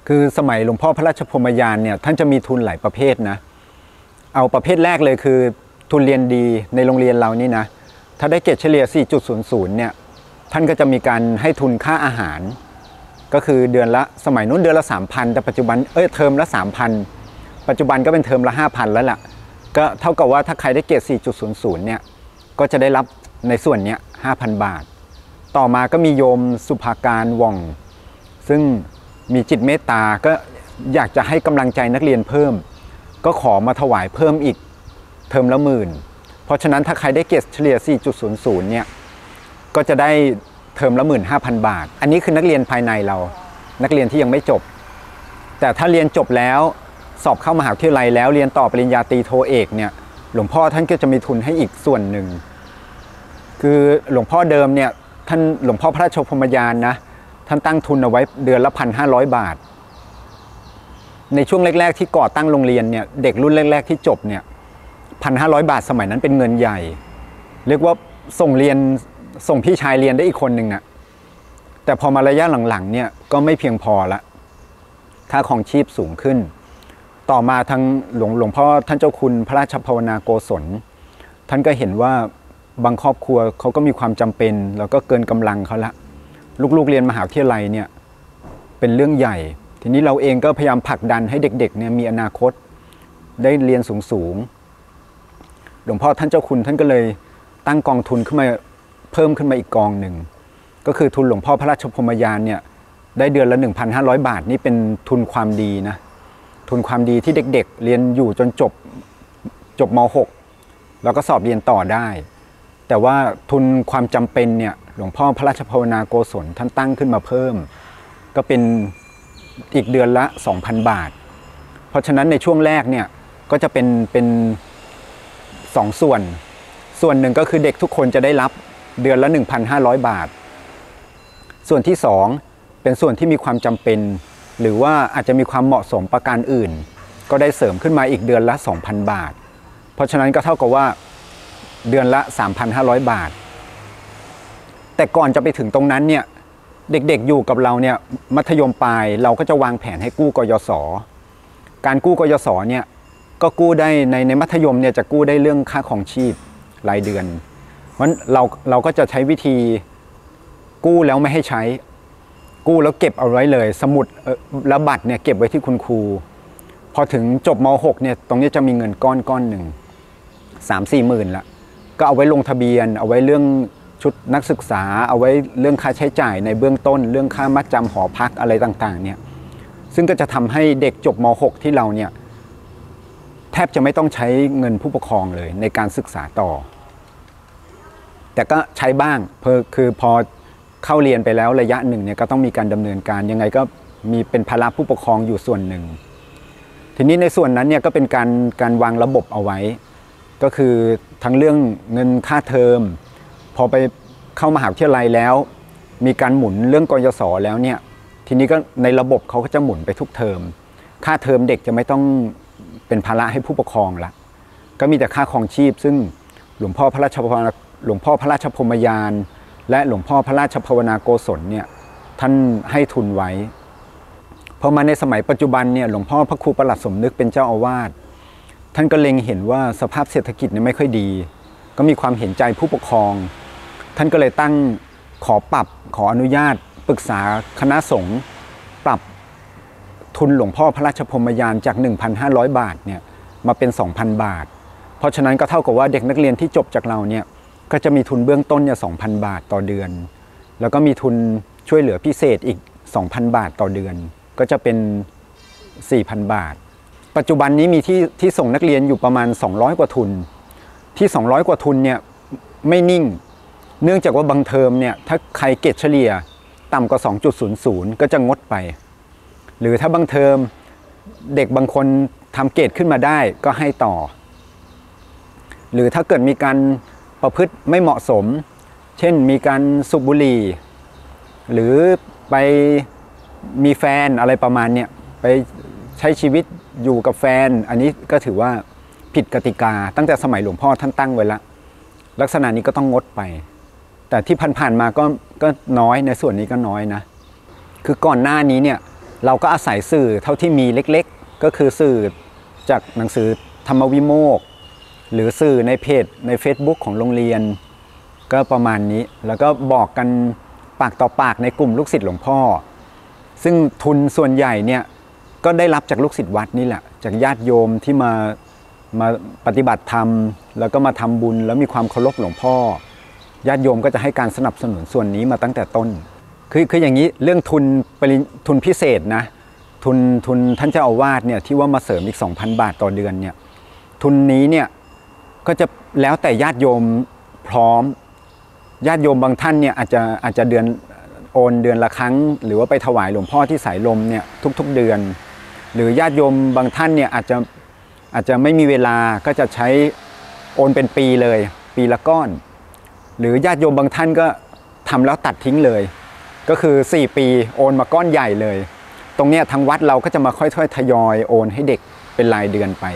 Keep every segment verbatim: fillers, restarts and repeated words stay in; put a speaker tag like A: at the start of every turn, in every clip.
A: คือสมัยหลวงพ่อพระราชพรหมยานเนี่ยท่านจะมีทุนหลายประเภทนะเอาประเภทแรกเลยคือทุนเรียนดีในโรงเรียนเรานี่นะถ้าได้เกรดเฉลี่ย สี่จุดศูนย์ศูนย์ เนี่ยท่านก็จะมีการให้ทุนค่าอาหารก็คือเดือนละสมัยนู้นเดือนละ สามพัน แต่ปัจจุบันเอ้ยเทอมละ สามพัน ปัจจุบันก็เป็นเทอมละ ห้าพัน แล้วล่ะก็เท่ากับว่าถ้าใครได้เกรด สี่จุดศูนย์ศูนย์ เนี่ยก็จะได้รับในส่วนนี้ ห้าพัน บาทต่อมาก็มีโยมสุภาการว่องซึ่งมีจิตเมตตาก็อยากจะให้กำลังใจนักเรียนเพิ่มก็ขอมาถวายเพิ่มอีกเทอมละหมื่นเพราะฉะนั้นถ้าใครได้เกรดเฉลี่ย สี่จุดศูนย์ศูนย์ เนี่ยก็จะได้เทอมละ หนึ่งหมื่นห้าพัน บาทอันนี้คือนักเรียนภายในเรานักเรียนที่ยังไม่จบแต่ถ้าเรียนจบแล้วสอบเข้ามหาวิทยาลัยแล้วเรียนต่อปริญญาตรีโทเอกเนี่ยหลวงพ่อท่านก็จะมีทุนให้อีกส่วนหนึ่งคือหลวงพ่อเดิมเนี่ยท่านหลวงพ่อพระราชพรหมยานนะท่านตั้งทุนเอาไว้เดือนละ หนึ่งพันห้าร้อย บาทในช่วงแรกๆที่ก่อตั้งโรงเรียนเนี่ยเด็กรุ่นแรกๆที่จบเนี่ย หนึ่งพันห้าร้อย บาทสมัยนั้นเป็นเงินใหญ่เรียกว่าส่งเรียนส่งพี่ชายเรียนได้อีกคนหนึ่งนะแต่พอมาระยะหลังๆเนี่ยก็ไม่เพียงพอละค่าครองชีพสูงขึ้นต่อมาทางหลวงหลวงพ่อท่านเจ้าคุณพระราชภาวนาโกศลท่านก็เห็นว่าบางครอบครัวเขาก็มีความจำเป็นแล้วก็เกินกำลังเขาละลูกๆเรียนมหาวิทยาลัยเนี่ยเป็นเรื่องใหญ่ทีนี้เราเองก็พยายามผลักดันให้เด็กๆเนี่ยมีอนาคตได้เรียนสูงๆหลวงพ่อท่านเจ้าคุณท่านก็เลยตั้งกองทุนขึ้นมาเพิ่มขึ้นมาอีกกองหนึ่งก็คือทุนหลวงพ่อพระราชพรหมยานเนี่ยได้เดือนละ หนึ่งพันห้าร้อย บาทนี่เป็นทุนความดีนะทุนความดีที่เด็กๆเรียนอยู่จนจบจบม หก แล้วก็สอบเรียนต่อได้แต่ว่าทุนความจำเป็นเนี่ยหลวงพ่อพระราชภาวนาโกศลท่านตั้งขึ้นมาเพิ่มก็เป็นอีกเดือนละ สองพัน บาทเพราะฉะนั้นในช่วงแรกเนี่ยก็จะเป็นเป็นสองส่วนส่วนหนึ่งก็คือเด็กทุกคนจะได้รับเดือนละ หนึ่งพันห้าร้อย บาทส่วนที่สองเป็นส่วนที่มีความจำเป็นหรือว่าอาจจะมีความเหมาะสมประการอื่นก็ได้เสริมขึ้นมาอีกเดือนละ สองพัน บาทเพราะฉะนั้นก็เท่ากับว่าเดือนละ สามพันห้าร้อย บาทแต่ก่อนจะไปถึงตรงนั้นเนี่ยเด็กๆอยู่กับเราเนี่ยมัธยมปลายเราก็จะวางแผนให้กู้กยศการกู้กยศเนี่ยก็กู้ได้ในในมัธยมเนี่ยจะกู้ได้เรื่องค่าครองชีพรายเดือนเพราะฉะนั้นเราเราก็จะใช้วิธีกู้แล้วไม่ให้ใช้กู้แล้วเก็บเอาไว้เลยสมุดและบัตรเนี่ยเก็บไว้ที่คุณครูพอถึงจบม หก เนี่ยตรงนี้จะมีเงินก้อนก้อนหนึ่ง สามสี่หมื่นละก็เอาไว้ลงทะเบียนเอาไว้เรื่องชุดนักศึกษาเอาไว้เรื่องค่าใช้จ่ายในเบื้องต้นเรื่องค่ามัดจำหอพักอะไรต่างๆเนี่ยซึ่งก็จะทำให้เด็กจบม หก ที่เราเนี่ยแทบจะไม่ต้องใช้เงินผู้ปกครองเลยในการศึกษาต่อแต่ก็ใช้บ้างเพอคือพอเข้าเรียนไปแล้วระยะหนึ่งเนี่ยก็ต้องมีการดำเนินการยังไงก็มีเป็นภาระผู้ปกครองอยู่ส่วนหนึ่งทีนี้ในส่วนนั้นเนี่ยก็เป็นการการวางระบบเอาไว้ก็คือทั้งเรื่องเงินค่าเทอมพอไปเข้ามหาวิทยาลัยแล้วมีการหมุนเรื่องกยศแล้วเนี่ยทีนี้ก็ในระบบเขาก็จะหมุนไปทุกเทอมค่าเทอมเด็กจะไม่ต้องเป็นภาระให้ผู้ปกครองละก็มีแต่ค่าครองชีพซึ่งหลวงพ่อพระราชภาวนาหลวงพ่อพระราชพรหมยานและหลวงพ่อพระราชภาวนาโกศลเนี่ยท่านให้ทุนไว้พอมาในสมัยปัจจุบันเนี่ยหลวงพ่อพระครูประหลัดสมนึกเป็นเจ้าอาวาสท่านก็เล็งเห็นว่าสภาพเศรษฐกิจเนี่ยไม่ค่อยดีก็มีความเห็นใจผู้ปกครองท่านก็เลยตั้งขอปรับขออนุญาตปรึกษาคณะสงฆ์ปรับทุนหลวงพ่อพระราชพรหมยานจาก หนึ่งพันห้าร้อย บาทเนี่ยมาเป็น สองพัน บาทเพราะฉะนั้นก็เท่ากับว่าเด็กนักเรียนที่จบจากเราเนี่ยก็จะมีทุนเบื้องต้นเนี่ย สองพัน บาทต่อเดือนแล้วก็มีทุนช่วยเหลือพิเศษอีก สองพัน บาทต่อเดือนก็จะเป็น สี่พัน บาทปัจจุบันนี้มีที่ที่ส่งนักเรียนอยู่ประมาณสองร้อยกว่าทุนที่สองร้อยกว่าทุนเนี่ยไม่นิ่งเนื่องจากว่าบางเทอมเนี่ยถ้าใครเกรดเฉลี่ยต่ำกว่า สองจุดศูนย์ศูนย์ ก็จะงดไปหรือถ้าบางเทอมเด็กบางคนทำเกรดขึ้นมาได้ก็ให้ต่อหรือถ้าเกิดมีการประพฤติไม่เหมาะสมเช่นมีการสูบบุหรี่หรือไปมีแฟนอะไรประมาณเนี่ยไปใช้ชีวิตอยู่กับแฟนอันนี้ก็ถือว่าผิดกติกาตั้งแต่สมัยหลวงพ่อท่านตั้งไว้แล้วลักษณะนี้ก็ต้องงดไปแต่ที่ผ่านๆมาก็ก็น้อยในส่วนนี้ก็น้อยนะคือก่อนหน้านี้เนี่ยเราก็อาศัยสื่อเท่าที่มีเล็กๆก็คือสื่อจากหนังสือธรรมวิโมกข์หรือสื่อในเพจใน Facebook ของโรงเรียนก็ประมาณนี้แล้วก็บอกกันปากต่อปากในกลุ่มลูกศิษย์หลวงพ่อซึ่งทุนส่วนใหญ่เนี่ยก็ได้รับจากลูกศิษย์วัดนี่แหละจากญาติโยมที่มามาปฏิบัติธรรมแล้วก็มาทำบุญแล้วมีความเคารพหลวงพ่อญาติโยมก็จะให้การสนับสนุนส่วนนี้มาตั้งแต่ต้นคือคืออย่างนี้เรื่องทุนปริญทุนพิเศษนะทุนทุนท่านเจ้าอาวาสเนี่ยที่ว่ามาเสริมอีก สองพัน บาทต่อเดือนเนี่ยทุนนี้เนี่ยก็จะแล้วแต่ญาติโยมพร้อมญาติโยมบางท่านเนี่ยอาจจะอาจจะเดือนโอนเดือนละครั้งหรือว่าไปถวายหลวงพ่อที่สายลมเนี่ยทุกๆเดือนหรือญาติโยมบางท่านเนี่ยอาจจะอาจจะไม่มีเวลาก็จะใช้โอนเป็นปีเลยปีละก้อนหรือญาติโยมบางท่านก็ทำแล้วตัดทิ้งเลยก็คือสี่ปีโอนมาก้อนใหญ่เลยตรงเนี้ยทางวัดเราก็จะมาค่อยๆทยอยโอนให้เด็กเป็นรายเดือนไป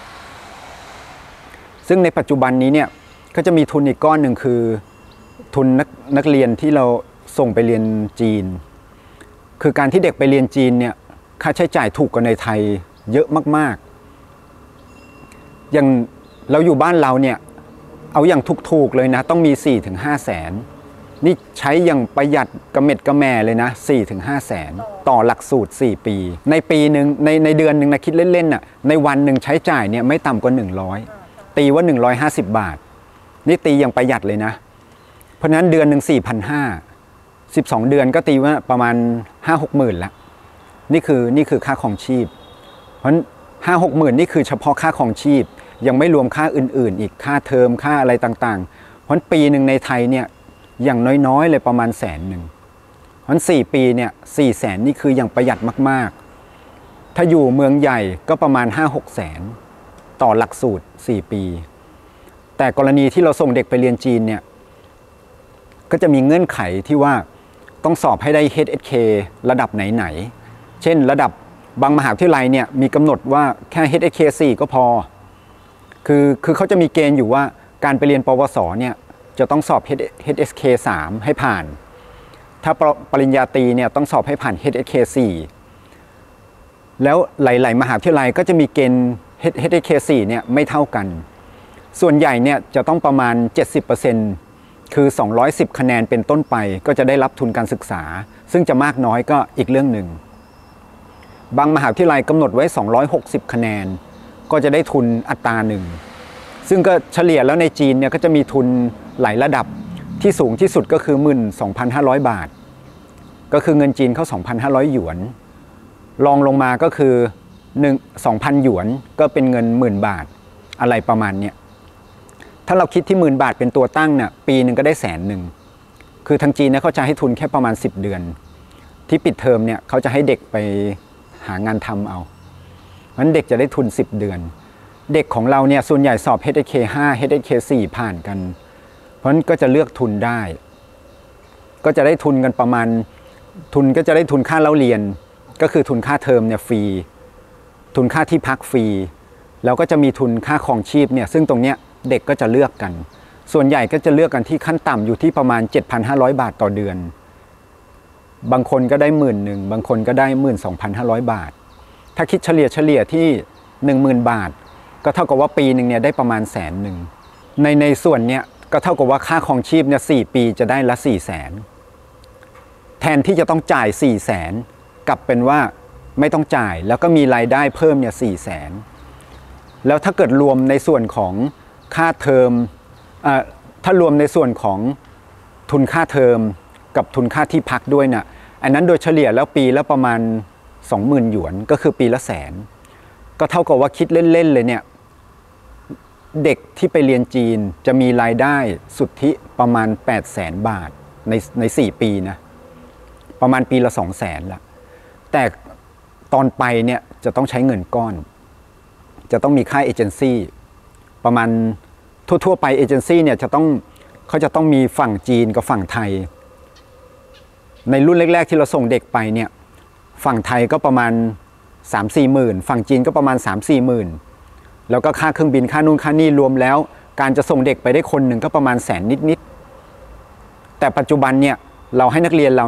A: ซึ่งในปัจจุบันนี้เนี่ยก็จะมีทุนอีกก้อนหนึ่งคือทุนนักนักเรียนที่เราส่งไปเรียนจีนคือการที่เด็กไปเรียนจีนเนี่ยค่าใช้จ่ายถูกกว่าในไทยเยอะมากๆอย่างเราอยู่บ้านเราเนี่ยเอาอย่างถูกๆเลยนะต้องมี สี่ถึงห้า แสนนี่ใช้อย่างประหยัดกระเม็ดกระแม่เลยนะ สี่ถึงห้า แสนต่อหลักสูตรสี่ปีในปีหนึ่งในในเดือนหนึ่งนะคิดเล่นๆน่ะในวันหนึ่งใช้จ่ายเนี่ยไม่ต่ำกว่าหนึ่งร้อยตีว่าหนึ่งร้อยห้าสิบบาทนี่ตีอย่างประหยัดเลยนะเพราะฉะนั้นเดือนหนึ่ง สี่พันห้าร้อย สิบสองเดือนก็ตีว่าประมาณ ห้าหกหมื่นละนี่คือนี่คือค่าครองชีพเพราะฉะนั้น ห้าหกหมื่นนี่คือเฉพาะค่าครองชีพยังไม่รวมค่าอื่นๆอีกค่าเทอมค่าอะไรต่างๆเพราะฉะนั้นปีหนึ่งในไทยเนี่ยอย่างน้อยๆเลยประมาณแสนหนึ่งเพราะฉะนั้นสี่ปีเนี่ยสี่แสนนี่คืออย่างประหยัดมากๆถ้าอยู่เมืองใหญ่ก็ประมาณ ห้าหก แสนต่อหลักสูตรสี่ปีแต่กรณีที่เราส่งเด็กไปเรียนจีนเนี่ยก็จะมีเงื่อนไขที่ว่าต้องสอบให้ได้ เอช เอส เค ระดับไหนๆเช่นระดับบางมหาวิทยาลัยเนี่ยมีกำหนดว่าแค่ เอช เอส เค สี่ก็พอคือคือเขาจะมีเกณฑ์อยู่ว่าการไปเรียนปวสเนี่ยจะต้องสอบ เอช เอส เค สามให้ผ่านถ้าปริญญาตรีเนี่ยต้องสอบให้ผ่าน เอช เอส เค สี่แล้วหลายๆมหาวิทยาลัยก็จะมีเกณฑ์ เอช เอส เค สี่เนี่ยไม่เท่ากันส่วนใหญ่เนี่ยจะต้องประมาณ เจ็ดสิบเปอร์เซ็นต์ คือสองร้อยสิบคะแนนเป็นต้นไปก็จะได้รับทุนการศึกษาซึ่งจะมากน้อยก็อีกเรื่องหนึ่งบางมหาวิทยาลัยกำหนดไว้สองร้อยหกสิบคะแนนก็จะได้ทุนอัตราหนึ่งซึ่งก็เฉลี่ยแล้วในจีนเนี่ยก็จะมีทุนหลายระดับที่สูงที่สุดก็คือ หนึ่งหมื่นสองพันห้าร้อย บาทก็คือเงินจีนเขา สองพันห้าร้อย หยวนรองลงมาก็คือสองพัน หยวนก็เป็นเงินหมื่นบาทอะไรประมาณเนี้ยถ้าเราคิดที่หมื่นบาทเป็นตัวตั้งเนี่ยปีหนึ่งก็ได้แสนหนึ่งคือทางจีนเนี่ยเขาจะให้ทุนแค่ประมาณสิบเดือนที่ปิดเทอมเนี่ยเขาจะให้เด็กไปหางานทำเอาเพราะฉะนั้นเด็กจะได้ทุนสิบเดือนเด็กของเราเนี่ยส่วนใหญ่สอบ เอช เอส เค ห้า เอช เอส เค สี่ผ่านกันเพราะฉะนั้นก็จะเลือกทุนได้ก็จะได้ทุนกันประมาณทุนก็จะได้ทุนค่าเล่าเรียนก็คือทุนค่าเทอมเนี่ยฟรีทุนค่าที่พักฟรีแล้วก็จะมีทุนค่าครองชีพเนี่ยซึ่งตรงเนี้ยเด็กก็จะเลือกกันส่วนใหญ่ก็จะเลือกกันที่ขั้นต่ำอยู่ที่ประมาณ เจ็ดพันห้าร้อย บาทต่อเดือนบางคนก็ได้หมื่นหนึ่งบางคนก็ได้ หนึ่งหมื่นสองพันห้าร้อย บาทถ้าคิดเฉลี่ยเฉลี่ยที่ หนึ่งหมื่น บาทก็เท่ากับว่าปีหนึ่งเนี่ยได้ประมาณแสนหนึ่งในในส่วนเนี้ยก็เท่ากับว่าค่าครองชีพเนี่ยสี่ปีจะได้ละสี่แสนแทนที่จะต้องจ่ายสี่แสนกลับเป็นว่าไม่ต้องจ่ายแล้วก็มีรายได้เพิ่มเนี่ยสี่แสนแล้วถ้าเกิดรวมในส่วนของค่าเทอมถ้ารวมในส่วนของทุนค่าเทอมกับทุนค่าที่พักด้วยนะอันนั้นโดยเฉลี่ยแล้วปีละประมาณ สองหมื่น หยวนก็คือปีละแสนก็เท่ากับว่าคิดเล่นๆเลยเนี่ยเด็กที่ไปเรียนจีนจะมีรายได้สุทธิประมาณแปดแสนบาทในในสี่ปีนะประมาณปีละสองแสนละแต่ตอนไปเนี่ยจะต้องใช้เงินก้อนจะต้องมีค่าเอเจนซี่ประมาณทั่วๆไปเอเจนซี่เนี่ยจะต้องเขาจะต้องมีฝั่งจีนกับฝั่งไทยในรุ่นแรกๆที่เราส่งเด็กไปเนี่ยฝั่งไทยก็ประมาณ สามสี่หมื่น ฝั่งจีนก็ประมาณ สามสี่หมื่น แล้วก็ค่าเครื่องบินค่านู่นค่านี่รวมแล้วการจะส่งเด็กไปได้คนหนึ่งก็ประมาณแสนนิดๆแต่ปัจจุบันเนี่ยเราให้นักเรียนเราเนี่ย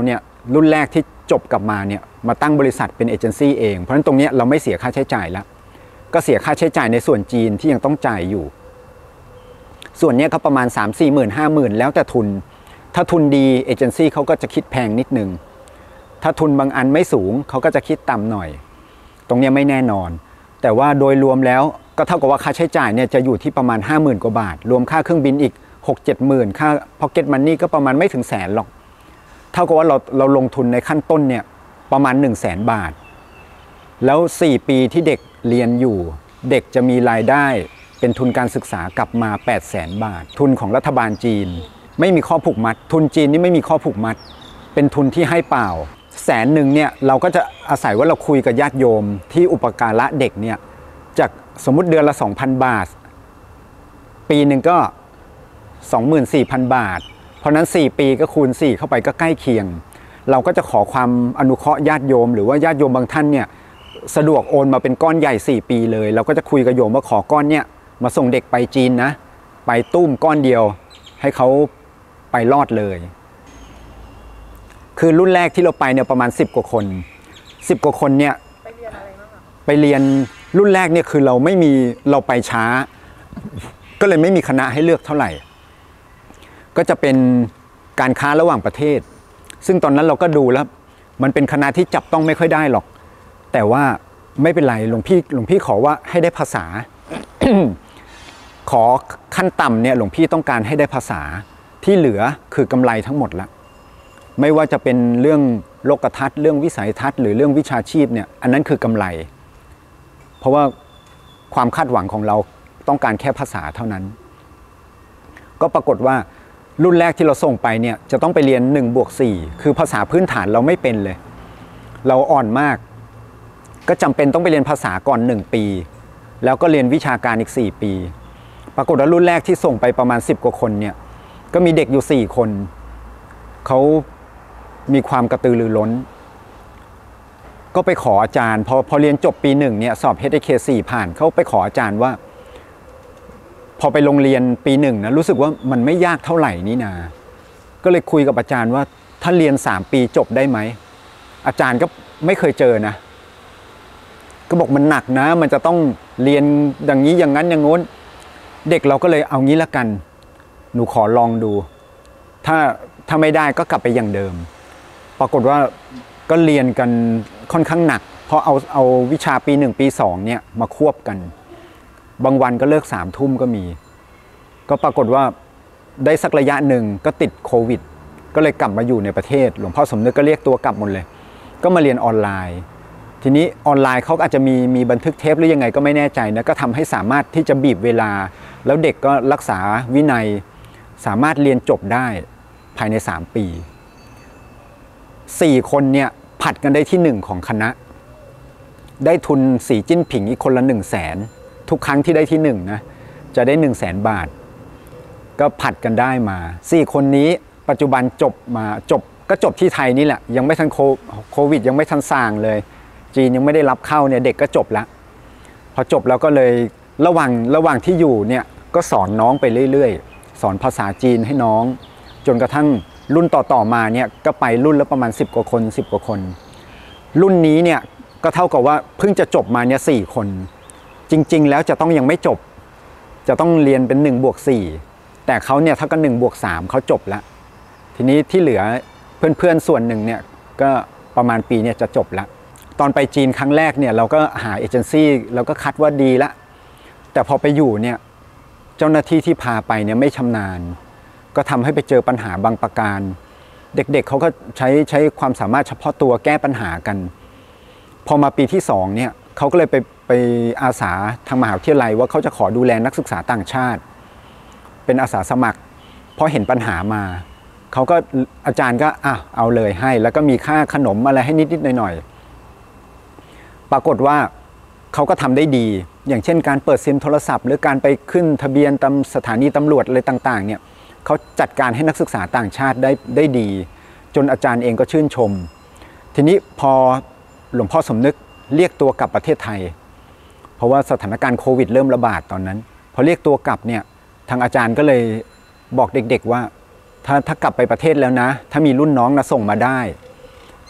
A: รุ่นแรกที่จบกลับมาเนี่ยมาตั้งบริษัทเป็นเอเจนซี่เองเพราะฉะนั้นตรงนี้เราไม่เสียค่าใช้จ่ายแล้วก็เสียค่าใช้จ่ายในส่วนจีนที่ยังต้องจ่ายอยู่ส่วนนี้ก็ประมาณ สามสี่หมื่น ห้าหมื่น แล้วแต่ทุนถ้าทุนดีเอเจนซี่เขาก็จะคิดแพงนิดนึงถ้าทุนบางอันไม่สูงเขาก็จะคิดต่ำหน่อยตรงนี้ไม่แน่นอนแต่ว่าโดยรวมแล้วก็เท่ากับว่าค่าใช้จ่ายเนี่ยจะอยู่ที่ประมาณ ห้าหมื่น กว่าบาทรวมค่าเครื่องบินอีก หกเจ็ดหมื่น ค่า Pocket Money ก็ประมาณไม่ถึงแสนหรอกเท่ากับว่าเราเราลงทุนในขั้นต้นเนี่ยประมาณ หนึ่งแสน บาทแล้วสี่ปีที่เด็กเรียนอยู่เด็กจะมีรายได้เป็นทุนการศึกษากลับมา แปดแสน บาททุนของรัฐบาลจีนไม่มีข้อผูกมัดทุนจีนนี่ไม่มีข้อผูกมัดเป็นทุนที่ให้เปล่าแสนหนึ่งเนี่ยเราก็จะอาศัยว่าเราคุยกับญาติโยมที่อุปการะเด็กเนี่ยจากสมมุติเดือนละ สองพัน บาทปีหนึ่งก็ สองหมื่นสี่พัน บาทเพราะนั้นสี่ปีก็คูณสี่เข้าไปก็ใกล้เคียงเราก็จะขอความอนุเคราะห์ญาติโยมหรือว่าญาติโยมบางท่านเนี่ยสะดวกโอนมาเป็นก้อนใหญ่สี่ปีเลยเราก็จะคุยกับโยมว่าขอก้อนเนี่ยมาส่งเด็กไปจีนนะไปตุ้มก้อนเดียวให้เขาไปรอดเลยคือรุ่นแรกที่เราไปเนี่ยประมาณสิบกว่าคนสิบกว่าคนเนี่ยไปเรียนอะไรบ้างไปเรียนรุ่นแรกเนี่ยคือเราไม่มีเราไปช้าก็เลยไม่มีคณะให้เลือกเท่าไหร่ก็จะเป็นการค้าระหว่างประเทศซึ่งตอนนั้นเราก็ดูแล้วมันเป็นคณะที่จับต้องไม่ค่อยได้หรอกแต่ว่าไม่เป็นไรหลวงพี่หลวงพี่ขอว่าให้ได้ภาษา ขอขั้นต่ำเนี่ยหลวงพี่ต้องการให้ได้ภาษาที่เหลือคือกำไรทั้งหมดละไม่ว่าจะเป็นเรื่องโลกทัศน์เรื่องวิสัยทัศน์หรือเรื่องวิชาชีพเนี่ยอันนั้นคือกำไรเพราะว่าความคาดหวังของเราต้องการแค่ภาษาเท่านั้นก็ปรากฏว่ารุ่นแรกที่เราส่งไปเนี่ยจะต้องไปเรียนหนึ่งบวกสี่คือภาษาพื้นฐานเราไม่เป็นเลยเราอ่อนมากก็จำเป็นต้องไปเรียนภาษาก่อนหนึ่งปีแล้วก็เรียนวิชาการอีกสี่ปีปรากฏว่ารุ่นแรกที่ส่งไปประมาณสิบกว่าคนเนี่ยก็มีเด็กอยู่สี่คนเขามีความกระตือรือร้นก็ไปขออาจารย์พอพอเรียนจบปีหนึ่งเนี่ยสอบ เอช เอ เค สี่ ผ่านเขาไปขออาจารย์ว่าพอไปโรงเรียนปีหนึ่งนะรู้สึกว่ามันไม่ยากเท่าไหร่นี่นาก็เลยคุยกับอาจารย์ว่าถ้าเรียนสามปีจบได้ไหมอาจารย์ก็ไม่เคยเจอนะก็บอกมันหนักนะมันจะต้องเรียนอย่างนี้อย่างนั้นอย่างโน้นเด็กเราก็เลยเอางี้ละกันหนูขอลองดูถ้าถ้าไม่ได้ก็กลับไปอย่างเดิมปรากฏว่าก็เรียนกันค่อนข้างหนักเพราะเอาเอาวิชาปีหนึ่งปีสองเนี่ยมาควบกันบางวันก็เลิกสามทุ่มก็มีก็ปรากฏว่าได้สักระยะหนึ่งก็ติดโควิดก็เลยกลับมาอยู่ในประเทศหลวงพ่อสมนึกก็เรียกตัวกลับหมดเลยก็มาเรียนออนไลน์ทีนี้ออนไลน์เขาอาจจะมีมีบันทึกเทปหรือยังไงก็ไม่แน่ใจนะก็ทำให้สามารถที่จะบีบเวลาแล้วเด็กก็รักษาวินัยสามารถเรียนจบได้ภายในสามปีสี่คนเนี่ยผัดกันได้ที่หนึ่งของคณะได้ทุนสีจิ้นผิงอีกคนละหนึ่งแสนทุกครั้งที่ได้ที่หนึ่งนะจะได้หนึ่งแสนบาทก็ผัดกันได้มาสี่คนนี้ปัจจุบันจบมาจบก็จบที่ไทยนี่แหละยังไม่ทันโควิดยังไม่ทันสร้างเลยจีนยังไม่ได้รับเข้าเนี่ยเด็กก็จบแล้วพอจบแล้วก็เลยระหว่างระหว่างที่อยู่เนี่ยก็สอนน้องไปเรื่อยๆสอนภาษาจีนให้น้องจนกระทั่งรุ่นต่อๆมาเนี่ยก็ไปรุ่นละประมาณสิบกว่าคนสิบกว่าคนรุ่นนี้เนี่ยก็เท่ากับว่าเพิ่งจะจบมาเนี่ยสี่คนจริงๆแล้วจะต้องยังไม่จบจะต้องเรียนเป็นหนึ่งบวกสี่แต่เขาเนี่ยเท่ากับหนึ่งบวกสามเขาจบแล้วทีนี้ที่เหลือเพื่อนๆส่วนหนึ่งเนี่ยก็ประมาณปีเนี่ยจะจบแล้วตอนไปจีนครั้งแรกเนี่ยเราก็หาเอเจนซี่เราก็คัดว่าดีละแต่พอไปอยู่เนี่ยเจ้าหน้าที่ที่พาไปเนี่ยไม่ชำนาญก็ทำให้ไปเจอปัญหาบางประการเด็กๆ เ, เขาก็ใช้ใช้ความสามารถเฉพาะตัวแก้ปัญหากันพอมาปีที่สองเนี่ยเขาก็เลยไปไปอาสาทางมหาวิทยาลัยว่าเขาจะขอดูแลนักศึกษาต่างชาติเป็นอาสาสมัครเพราะเห็นปัญหามาเขาก็อาจารย์ก็อ่ะเอาเลยให้แล้วก็มีค่าขนมอะไรให้นิดๆหน่อยๆปรากฏว่าเขาก็ทำได้ดีอย่างเช่นการเปิดซิมโทรศัพท์หรือการไปขึ้นทะเบียนตามสถานีตำรวจอะไรต่างๆเนี่ยเขาจัดการให้นักศึกษาต่างชาติได้ได้ดีจนอาจารย์เองก็ชื่นชมทีนี้พอหลวงพ่อสมนึกเรียกตัวกลับประเทศไทยเพราะว่าสถานการณ์โควิดเริ่มระบาดตอนนั้นพอเรียกตัวกลับเนี่ยทางอาจารย์ก็เลยบอกเด็กๆว่าถ้าถ้ากลับไปประเทศแล้วนะถ้ามีรุ่นน้องนะส่งมาได้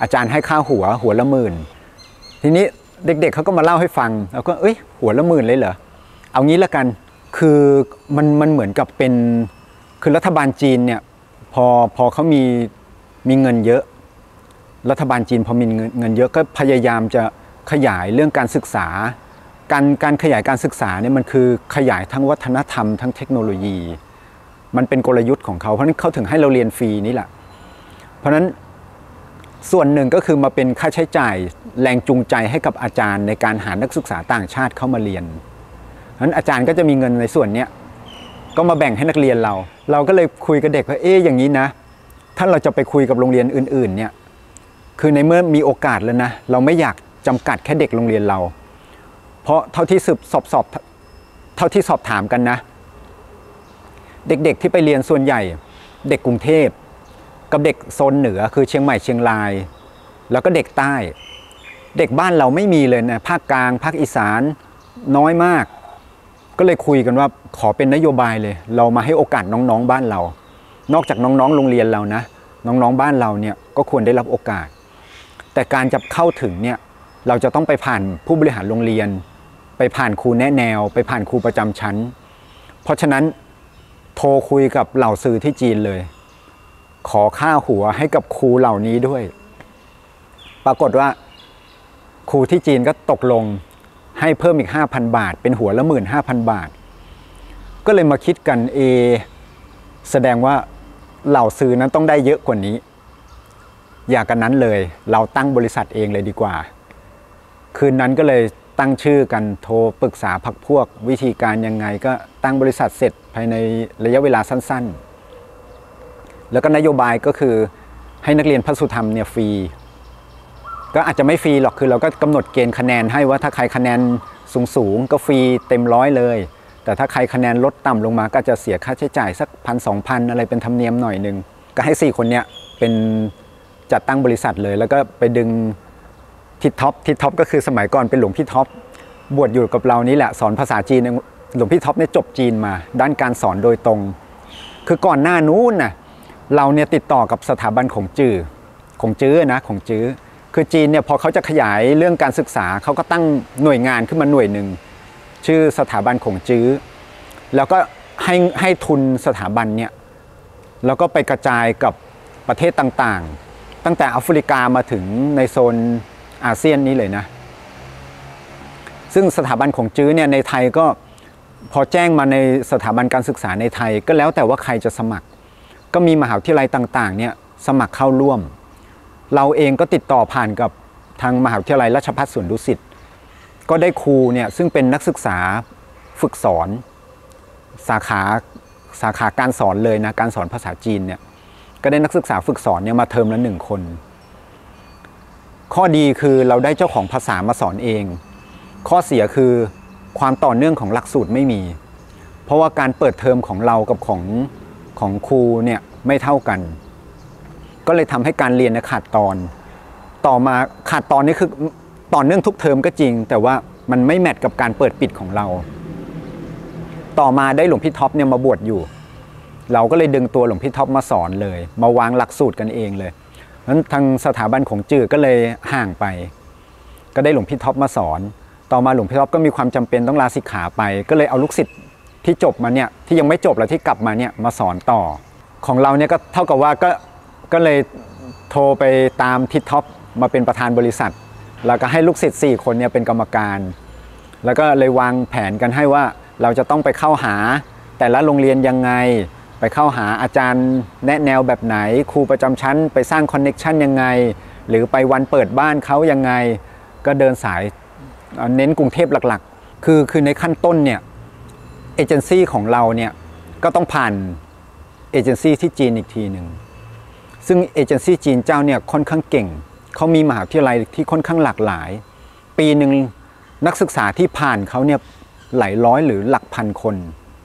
A: อาจารย์ให้ค่าหัวหัวละหมื่นทีนี้เด็กๆเขาก็มาเล่าให้ฟังแล้วก็เอ้ยหัวละหมื่นเลยเหรอเอางี้ละกันคือมันมันเหมือนกับเป็นคือรัฐบาลจีนเนี่ยพอพอเขามีมีเงินเยอะรัฐบาลจีนพอมีเงินเยอะก็พยายามจะขยายเรื่องการศึกษาการการขยายการศึกษาเนี่ยมันคือขยายทั้งวัฒนธรรมทั้งเทคโนโลยีมันเป็นกลยุทธ์ของเขาเพราะนั้นเขาถึงให้เราเรียนฟรีนี่แหละเพราะฉะนั้นส่วนหนึ่งก็คือมาเป็นค่าใช้จ่ายแรงจูงใจให้กับอาจารย์ในการหานักศึกษาต่างชาติเข้ามาเรียนเพราะฉะนั้นอาจารย์ก็จะมีเงินในส่วนนี้ก็มาแบ่งให้นักเรียนเราเราก็เลยคุยกับเด็กว่าเอ๊ะอย่างนี้นะถ้าเราจะไปคุยกับโรงเรียนอื่นๆเนี่ยคือในเมื่อมีโอกาสแล้วนะเราไม่อยากจำกัดแค่เด็กโรงเรียนเราเพราะเท่าที่สืบสอบสอบเท่าที่สอบถามกันนะเด็กๆที่ไปเรียนส่วนใหญ่เด็กกรุงเทพกับเด็กโซนเหนือคือเชียงใหม่เชียงรายแล้วก็เด็กใต้เด็กบ้านเราไม่มีเลยนะภาคกลางภาคอีสานน้อยมากก็เลยคุยกันว่าขอเป็นนโยบายเลยเรามาให้โอกาสน้องๆบ้านเรานอกจากน้องๆโรงเรียนเรานะน้องๆบ้านเราเนี่ยก็ควรได้รับโอกาสแต่การจะเข้าถึงเนี่ยเราจะต้องไปผ่านผู้บริหารโรงเรียนไปผ่านครูแนะแนวไปผ่านครูประจำชั้นเพราะฉะนั้นโทรคุยกับเหล่าสื่อที่จีนเลยขอค่าหัวให้กับครูเหล่านี้ด้วยปรากฏว่าครูที่จีนก็ตกลงให้เพิ่มอีก ห้าพัน บาทเป็นหัวละ หนึ่งหมื่นห้าพัน บาทก็เลยมาคิดกันเอแสดงว่าเหล่าสื่อนั้นต้องได้เยอะกว่านี้อย่ากันนั้นเลยเราตั้งบริษัทเองเลยดีกว่าคืนนั้นก็เลยตั้งชื่อกันโทรปรึกษาพรรคพวกวิธีการยังไงก็ตั้งบริษัทเสร็จภายในระยะเวลาสั้นๆแล้วก็นโยบายก็คือให้นักเรียนพหุธรรมเนี่ยฟรีก็อาจจะไม่ฟรีหรอกคือเราก็กำหนดเกณฑ์คะแนนให้ว่าถ้าใครคะแนนสูงๆก็ฟรีเต็มร้อยเลยแต่ถ้าใครคะแนนลดต่ำลงมาก็จะเสียค่าใช้จ่ายสักพันสองพันอะไรเป็นธรรมเนียมหน่อยนึงก็ให้สี่คนเนี้ยเป็นจัดตั้งบริษัทเลยแล้วก็ไปดึงทิดท็อปทิดท็อปก็คือสมัยก่อนเป็นหลวงพี่ท็อปบวชอยู่กับเรานี่แหละสอนภาษาจีนหลวงพี่ท็อปเนี่ยจบจีนมาด้านการสอนโดยตรงคือก่อนหน้านู้นน่ะเราเนี่ยติดต่อกับสถาบันของจื่อของจื้อนะของจื้อคือจีนเนี่ยพอเขาจะขยายเรื่องการศึกษาเขาก็ตั้งหน่วยงานขึ้นมาหน่วยหนึ่งชื่อสถาบันของจื้อแล้วก็ให้ให้ทุนสถาบันเนี่ยแล้วก็ไปกระจายกับประเทศต่างๆตั้งแต่แอฟริกามาถึงในโซนอาเซียนนี้เลยนะซึ่งสถาบันของจื้อเนี่ยในไทยก็พอแจ้งมาในสถาบันการศึกษาในไทยก็แล้วแต่ว่าใครจะสมัครก็มีมหาวิทยาลัยต่างๆเนี่ยสมัครเข้าร่วมเราเองก็ติดต่อผ่านกับทางมหาวิทยาลัยราชภัฏสวนดุสิตก็ได้ครูเนี่ยซึ่งเป็นนักศึกษาฝึกสอนสาขาสาขาการสอนเลยนะการสอนภาษาจีนเนี่ยก็ได้นักศึกษาฝึกสอนเนี่ยมาเทอมละหนึ่งคนข้อดีคือเราได้เจ้าของภาษามาสอนเองข้อเสียคือความต่อเนื่องของหลักสูตรไม่มีเพราะว่าการเปิดเทอมของเรากับของของครูเนี่ยไม่เท่ากันก็เลยทำให้การเรียนขาดตอนต่อมาขาดตอนนี่คือต่อเนื่องทุกเทอมก็จริงแต่ว่ามันไม่แมทกับการเปิดปิดของเราต่อมาได้หลวงพี่ท็อปเนี่ยมาบวชอยู่เราก็เลยดึงตัวหลวงพี่ท็อปมาสอนเลยมาวางหลักสูตรกันเองเลยนั้นทางสถาบันของจื่อก็เลยห่างไปก็ได้หลวงพี่ท็อปมาสอนต่อมาหลวงพี่ท็อปก็มีความจำเป็นต้องลาสิกขาไปก็เลยเอาลูกศิษย์ที่จบมาเนี่ยที่ยังไม่จบแล้วที่กลับมาเนี่ยมาสอนต่อของเราเนี่ยก็เท่ากับว่าก็ก็เลยโทรไปตามทิดท็อปมาเป็นประธานบริษัทแล้วก็ให้ลูกศิษย์สี่คนเนี่ยเป็นกรรมการแล้วก็เลยวางแผนกันให้ว่าเราจะต้องไปเข้าหาแต่ละโรงเรียนยังไงไปเข้าหาอาจารย์แนะแนวแบบไหนครูประจำชั้นไปสร้างคอนเน็กชันยังไงหรือไปวันเปิดบ้านเขายังไงก็เดินสายเน้นกรุงเทพหลักๆคือคือในขั้นต้นเนี่ยเอเจนซี่ของเราเนี่ยก็ต้องผ่านเอเจนซี่ที่จีนอีกทีหนึ่งซึ่งเอเจนซี่จีนเจ้าเนี่ยค่อนข้างเก่งเขามีมหาวิทยาลัยที่ค่อนข้างหลากหลายปีหนึ่งนักศึกษาที่ผ่านเขาเนี่ยหลายร้อยหรือหลักพันคน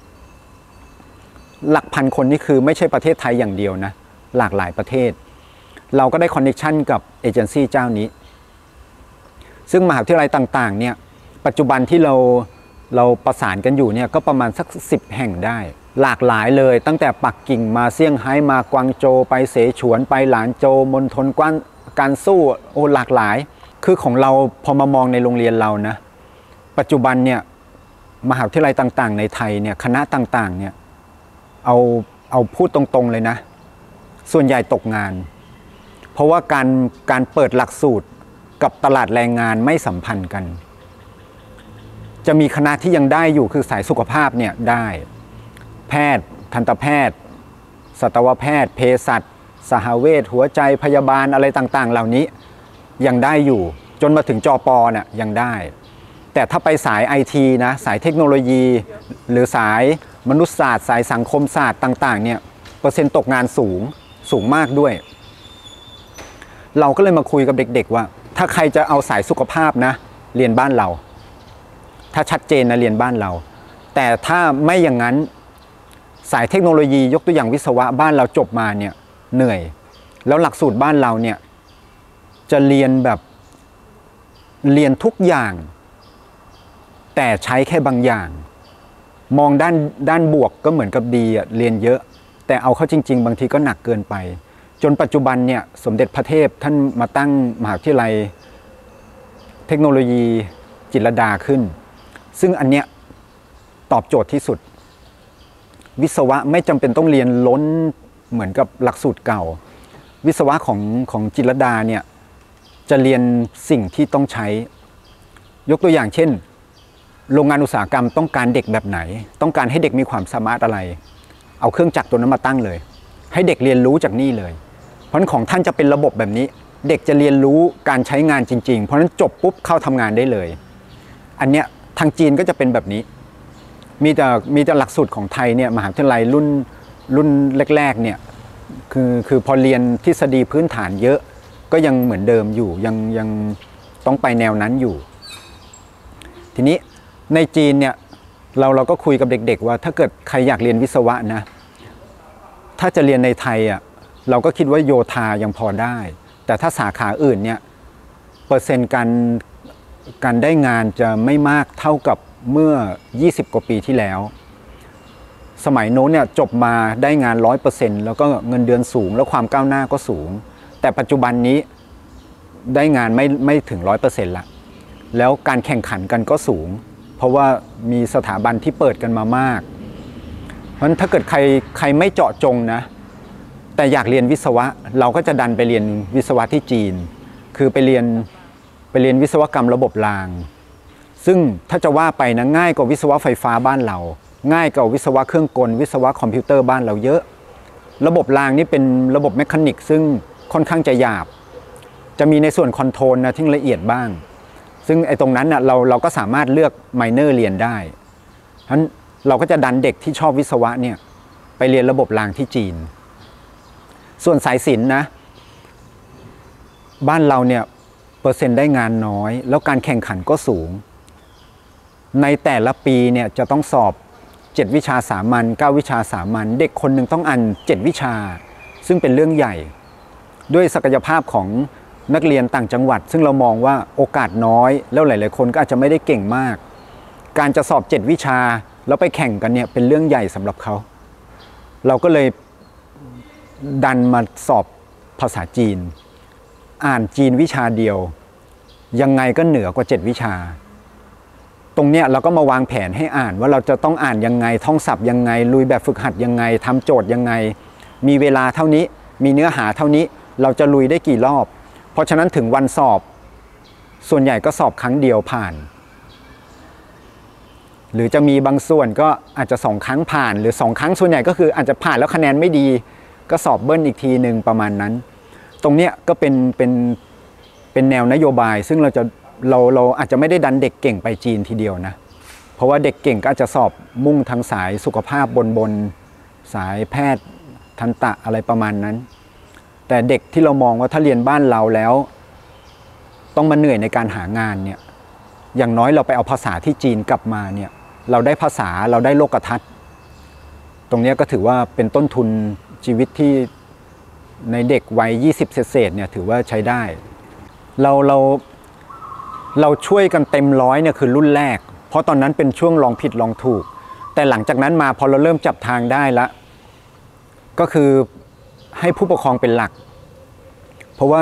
A: หลักพันคนนี่คือไม่ใช่ประเทศไทยอย่างเดียวนะหลากหลายประเทศเราก็ได้คอนเนคชั่นกับเอเจนซี่เจ้านี้ซึ่งมหาวิทยาลัยต่างๆเนี่ยปัจจุบันที่เราเราประสานกันอยู่เนี่ยก็ประมาณสักสิบแห่งได้หลากหลายเลยตั้งแต่ปักกิ่งมาเซี่ยงไฮ้มากวางโจวไปเสฉวนไปหลานโจวมณฑลกว้านการสู้โอ้หลากหลายคือของเราพอมามองในโรงเรียนเรานะปัจจุบันเนี่ยมหาวิทยาลัยต่างๆในไทยเนี่ยคณะต่างๆเนี่ยเอาเอาพูดตรงๆเลยนะส่วนใหญ่ตกงานเพราะว่าการการเปิดหลักสูตรกับตลาดแรงงานไม่สัมพันธ์กันจะมีคณะที่ยังได้อยู่คือสายสุขภาพเนี่ยได้แพทย์ทันตแพทย์สัตวแพทย์เภสัชสหเวชหัวใจพยาบาลอะไรต่างๆเหล่านี้ยังได้อยู่จนมาถึงจปเนี่ยยังได้แต่ถ้าไปสาย ไอ ที นะสายเทคโนโลยีหรือสายมนุษยศาสตร์สายสังคมศาสตร์ต่างๆเนี่ยเปอร์เซ็นต์ตกงานสูงสูงมากด้วยเราก็เลยมาคุยกับเด็กๆว่าถ้าใครจะเอาสายสุขภาพนะเรียนบ้านเราถ้าชัดเจนนะเรียนบ้านเราแต่ถ้าไม่อย่างนั้นสายเทคโนโลยียกตัวอย่างวิศวะบ้านเราจบมาเนี่ยเหนื่อยแล้วหลักสูตรบ้านเราเนี่ยจะเรียนแบบเรียนทุกอย่างแต่ใช้แค่บางอย่างมองด้านด้านบวกก็เหมือนกับดีอ่ะเรียนเยอะแต่เอาเข้าจริงๆบางทีก็หนักเกินไปจนปัจจุบันเนี่ยสมเด็จพระเทพท่านมาตั้งมหาวิทยาลัยเทคโนโลยีจิตรลดาขึ้นซึ่งอันเนี้ยตอบโจทย์ที่สุดวิศวะไม่จำเป็นต้องเรียนล้นเหมือนกับหลักสูตรเก่าวิศวะของของจิตรลดาเนี่ยจะเรียนสิ่งที่ต้องใช้ยกตัวอย่างเช่นโรงงานอุตสาหกรรมต้องการเด็กแบบไหนต้องการให้เด็กมีความสามารถอะไรเอาเครื่องจักรตัวนั้นมาตั้งเลยให้เด็กเรียนรู้จากนี่เลยเพราะฉะนั้นของท่านจะเป็นระบบแบบนี้เด็กจะเรียนรู้การใช้งานจริงๆเพราะฉะนั้นจบปุ๊บเข้าทำงานได้เลยอันเนี้ยทางจีนก็จะเป็นแบบนี้มีแต่มีแต่หลักสูตรของไทยเนี่ยมหาวิทยาลัยรุ่นรุ่นแรกๆเนี่ยคือคือพอเรียนทฤษฎีพื้นฐานเยอะก็ยังเหมือนเดิมอยู่ยังยังต้องไปแนวนั้นอยู่ทีนี้ในจีนเนี่ยเราเราก็คุยกับเด็กๆว่าถ้าเกิดใครอยากเรียนวิศวะนะถ้าจะเรียนในไทยอ่ะเราก็คิดว่าโยธายังพอได้แต่ถ้าสาขาอื่นเนี่ยเปอร์เซ็นต์การการได้งานจะไม่มากเท่ากับเมื่อยี่สิบกว่าปีที่แล้วสมัยโน้นเนี่ยจบมาได้งาน ร้อยเปอร์เซ็นต์ แล้วก็เงินเดือนสูงแล้วความก้าวหน้าก็สูงแต่ปัจจุบันนี้ได้งานไม่ไม่ถึง ร้อยเปอร์เซ็นต์ ละแล้วการแข่งขันกันก็สูงเพราะว่ามีสถาบันที่เปิดกันมามากเพราะฉะนั้นถ้าเกิดใครใครไม่เจาะจงนะแต่อยากเรียนวิศวะเราก็จะดันไปเรียนวิศวะที่จีนคือไปเรียนไปเรียนวิศวกรรมระบบรางซึ่งถ้าจะว่าไปนะง่ายกว่าวิศวะไฟฟ้าบ้านเราง่ายกว่าวิศวะเครื่องกลวิศวะคอมพิวเตอร์บ้านเราเยอะระบบรางนี่เป็นระบบเมคานิกซึ่งค่อนข้างจะหยาบจะมีในส่วนคอนโทรลนะที่ละเอียดบ้างซึ่งไอ้ตรงนั้นน่ะเราเราก็สามารถเลือกไมเนอร์เรียนได้ฉะนั้นเราก็จะดันเด็กที่ชอบวิศวะเนี่ยไปเรียนระบบรางที่จีนส่วนสายศิลป์นะบ้านเราเนี่ยเปอร์เซ็นต์ได้งานน้อยแล้วการแข่งขันก็สูงในแต่ละปีเนี่ยจะต้องสอบเจ็ดวิชาสามัญเก้าวิชาสามัญเด็กคนหนึ่งต้องอ่านเจ็ดวิชาซึ่งเป็นเรื่องใหญ่ด้วยศักยภาพของนักเรียนต่างจังหวัดซึ่งเรามองว่าโอกาสน้อยแล้วหลายๆคนก็อาจจะไม่ได้เก่งมากการจะสอบเจ็ดวิชาแล้วไปแข่งกันเนี่ยเป็นเรื่องใหญ่สำหรับเขาเราก็เลยดันมาสอบภาษาจีนอ่านจีนวิชาเดียวยังไงก็เหนือกว่าเจ็ดวิชาตรงเนี้ยเราก็มาวางแผนให้อ่านว่าเราจะต้องอ่านยังไงท่องศัพท์ยังไงลุยแบบฝึกหัดยังไงทำโจทย์ยังไงมีเวลาเท่านี้มีเนื้อหาเท่านี้เราจะลุยได้กี่รอบเพราะฉะนั้นถึงวันสอบส่วนใหญ่ก็สอบครั้งเดียวผ่านหรือจะมีบางส่วนก็อาจจะสองครั้งผ่านหรือสองครั้งส่วนใหญ่ก็คืออาจจะผ่านแล้วคะแนนไม่ดีก็สอบเบิ้ลอีกทีหนึ่งประมาณนั้นตรงเนี้ยก็เป็นเป็นเป็นแนวนโยบายซึ่งเราจะเราเราอาจจะไม่ได้ดันเด็กเก่งไปจีนทีเดียวนะเพราะว่าเด็กเก่งก็อาจจะสอบมุ่งทางสายสุขภาพบนบนสายแพทย์ทันตะอะไรประมาณนั้นแต่เด็กที่เรามองว่าถ้าเรียนบ้านเราแล้วต้องมาเหนื่อยในการหางานเนี่ยอย่างน้อยเราไปเอาภาษาที่จีนกลับมาเนี่ยเราได้ภาษาเราได้โลกทัศน์ตรงนี้ก็ถือว่าเป็นต้นทุนชีวิตที่ในเด็กวัยยี่สิบเศษเนี่ยถือว่าใช้ได้เราเราเราช่วยกันเต็มร้อยเนี่ยคือรุ่นแรกเพราะตอนนั้นเป็นช่วงลองผิดลองถูกแต่หลังจากนั้นมาพอเราเริ่มจับทางได้ละก็คือให้ผู้ปกครองเป็นหลักเพราะว่า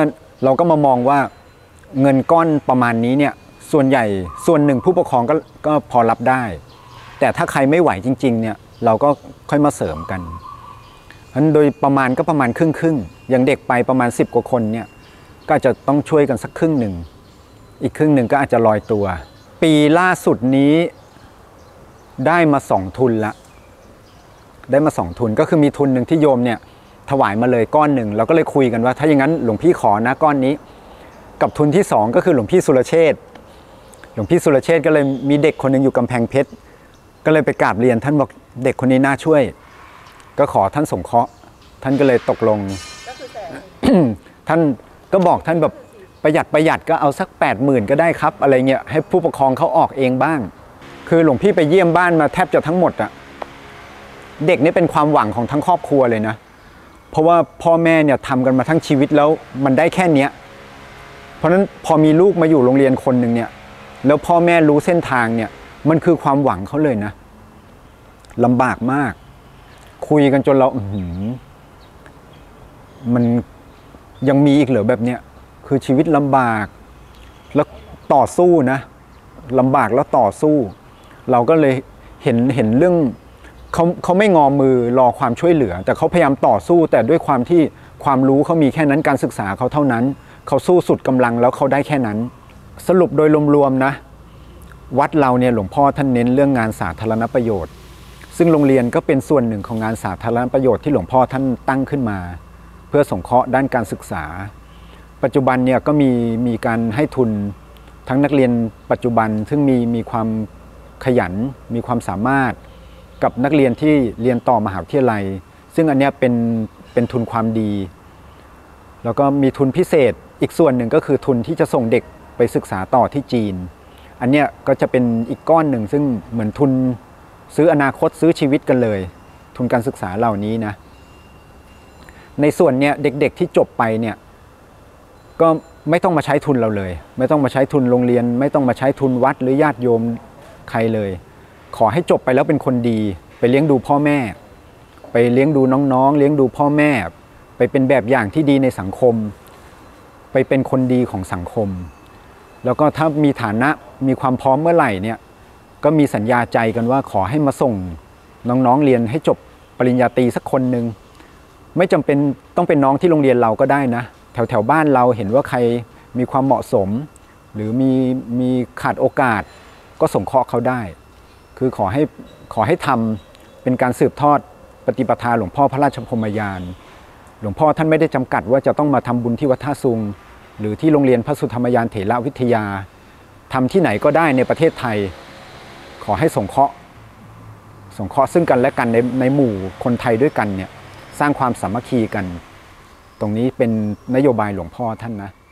A: เราก็มามองว่าเงินก้อนประมาณนี้เนี่ยส่วนใหญ่ส่วนหนึ่งผู้ปกครองก็ก็พอรับได้แต่ถ้าใครไม่ไหวจริงๆเนี่ยเราก็ค่อยมาเสริมกันเพราะฉะนั้นโดยประมาณก็ประมาณครึ่งครึ่งอย่างเด็กไปประมาณสิบกว่าคนเนี่ยก็อาจจะต้องช่วยกันสักครึ่งหนึ่งอีกครึ่งหนึ่งก็อาจจะลอยตัวปีล่าสุดนี้ได้มาสองทุนละได้มาสองทุนก็คือมีทุนหนึ่งที่โยมเนี่ยถวายมาเลยก้อนหนึ่งเราก็เลยคุยกันว่าถ้าอย่างนั้นหลวงพี่ขอนะก้อนนี้กับทุนที่สองก็คือหลวงพี่สุรเชษฐ์หลวงพี่สุรเชษฐ์ก็เลยมีเด็กคนหนึ่งอยู่กำแพงเพชรก็เลยไปกราบเรียนท่านบอกเด็กคนนี้น่าช่วยก็ขอท่านสงเคราะห์ท่านก็เลยตกลงก็คือแสน ท่านก็บอกท่านแบบประหยัดประหยัดก็เอาสักแปดหมื่นก็ได้ครับอะไรเงี้ยให้ผู้ปกครองเขาออกเองบ้างคือหลวงพี่ไปเยี่ยมบ้านมาแทบจะทั้งหมดอะเด็กนี่เป็นความหวังของทั้งครอบครัวเลยนะเพราะว่าพ่อแม่เนี่ยทำกันมาทั้งชีวิตแล้วมันได้แค่เนี้ยเพราะฉะนั้นพอมีลูกมาอยู่โรงเรียนคนหนึ่งเนี่ยแล้วพ่อแม่รู้เส้นทางเนี่ยมันคือความหวังเขาเลยนะลำบากมากคุยกันจนเราอืมมันยังมีอีกเหรอแบบเนี้ยคือชีวิตลำบากแล้วต่อสู้นะลำบากแล้วต่อสู้เราก็เลยเห็นเห็นเรื่องเขาเขาไม่งอมือรอความช่วยเหลือแต่เขาพยายามต่อสู้แต่ด้วยความที่ความรู้เขามีแค่นั้นการศึกษาเขาเท่านั้นเขาสู้สุดกำลังแล้วเขาได้แค่นั้นสรุปโดยรวมๆนะวัดเราเนี่ยหลวงพ่อท่านเน้นเรื่องงานสาธารณประโยชน์ซึ่งโรงเรียนก็เป็นส่วนหนึ่งของงานสาธารณประโยชน์ที่หลวงพ่อท่านตั้งขึ้นมาเพื่อสงเคราะห์ด้านการศึกษาปัจจุบันเนี่ยก็มีมีการให้ทุนทั้งนักเรียนปัจจุบันซึ่งมีมีความขยันมีความสามารถกับนักเรียนที่เรียนต่อมหาวิทยาลัยซึ่งอันนี้เป็นเป็นทุนความดีแล้วก็มีทุนพิเศษอีกส่วนหนึ่งก็คือทุนที่จะส่งเด็กไปศึกษาต่อที่จีนอันเนี้ยก็จะเป็นอีกก้อนหนึ่งซึ่งเหมือนทุนซื้ออนาคตซื้อชีวิตกันเลยทุนการศึกษาเหล่านี้นะในส่วนเนี้ยเด็กๆที่จบไปเนี่ยก็ไม่ต้องมาใช้ทุนเราเลยไม่ต้องมาใช้ทุนโรงเรียนไม่ต้องมาใช้ทุนวัดหรือญาติโยมใครเลยขอให้จบไปแล้วเป็นคนดีไปเลี้ยงดูพ่อแม่ไปเลี้ยงดูน้องๆเลี้ยงดูพ่อแม่ไปเป็นแบบอย่างที่ดีในสังคมไปเป็นคนดีของสังคมแล้วก็ถ้ามีฐานะมีความพร้อมเมื่อไหร่เนี่ยก็มีสัญญาใจกันว่าขอให้มาส่งน้องๆเรียนให้จบปริญญาตรีสักคนหนึ่งไม่จำเป็นต้องเป็นน้องที่โรงเรียนเราก็ได้นะแถวแถวบ้านเราเห็นว่าใครมีความเหมาะสมหรือมีมีขาดโอกาสก็ส่งเคราะห์เขาได้คือขอให้ขอให้ทำเป็นการสืบทอดปฏิปทาหลวงพ่อพระราชพรหมยานหลวงพ่อท่านไม่ได้จำกัดว่าจะต้องมาทำบุญที่วัดท่าซุงหรือที่โรงเรียนพระสุธรรมยานเถรวิทยาทำที่ไหนก็ได้ในประเทศไทยขอให้สงเคราะห์สงเคราะห์ซึ่งกันและกันในในหมู่คนไทยด้วยกันเนี่ยสร้างความสามัคคีกันตรงนี้เป็นนโยบายหลวงพ่อท่านนะ